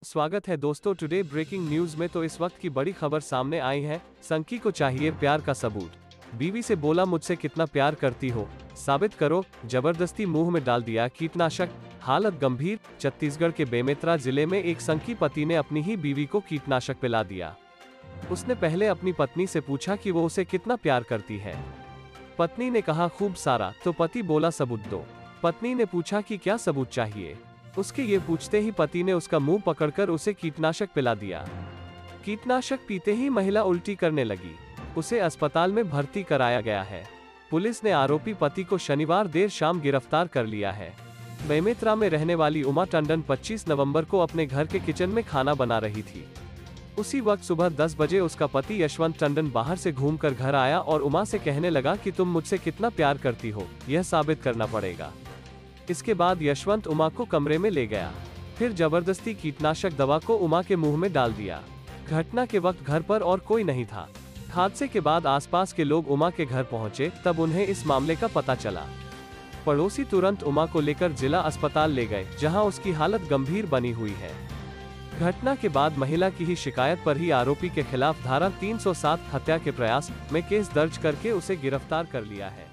स्वागत है दोस्तों टुडे ब्रेकिंग न्यूज में। तो इस वक्त की बड़ी खबर सामने आई है। संकी को चाहिए प्यार का सबूत। बीवी से बोला मुझसे कितना प्यार करती हो, साबित करो। जबरदस्ती मुंह में डाल दिया कीटनाशक, हालत गंभीर। छत्तीसगढ़ के बेमेतरा जिले में एक संकी पति ने अपनी ही बीवी को कीटनाशक पिला दिया। उसने पहले अपनी पत्नी से पूछा कि वो उसे कितना प्यार करती है। पत्नी ने कहा खूब सारा, तो पति बोला सबूत दो। पत्नी ने पूछा कि क्या सबूत चाहिए। उसके ये पूछते ही पति ने उसका मुंह पकड़कर उसे कीटनाशक पिला दिया। कीटनाशक पीते ही महिला उल्टी करने लगी। उसे अस्पताल में भर्ती कराया गया है। पुलिस ने आरोपी पति को शनिवार देर शाम गिरफ्तार कर लिया है। बेमेतरा में रहने वाली उमा टंडन 25 नवंबर को अपने घर के किचन में खाना बना रही थी। उसी वक्त सुबह 10 बजे उसका पति यशवंत टंडन बाहर से घूमकर घर आया और उमा से कहने लगा कि तुम मुझसे कितना प्यार करती हो, यह साबित करना पड़ेगा। इसके बाद यशवंत उमा को कमरे में ले गया, फिर जबरदस्ती कीटनाशक दवा को उमा के मुंह में डाल दिया। घटना के वक्त घर पर और कोई नहीं था। हादसे के बाद आसपास के लोग उमा के घर पहुंचे, तब उन्हें इस मामले का पता चला। पड़ोसी तुरंत उमा को लेकर जिला अस्पताल ले गए, जहां उसकी हालत गंभीर बनी हुई है। घटना के बाद महिला की ही शिकायत पर ही आरोपी के खिलाफ धारा 307 हत्या के प्रयास में केस दर्ज करके उसे गिरफ्तार कर लिया है।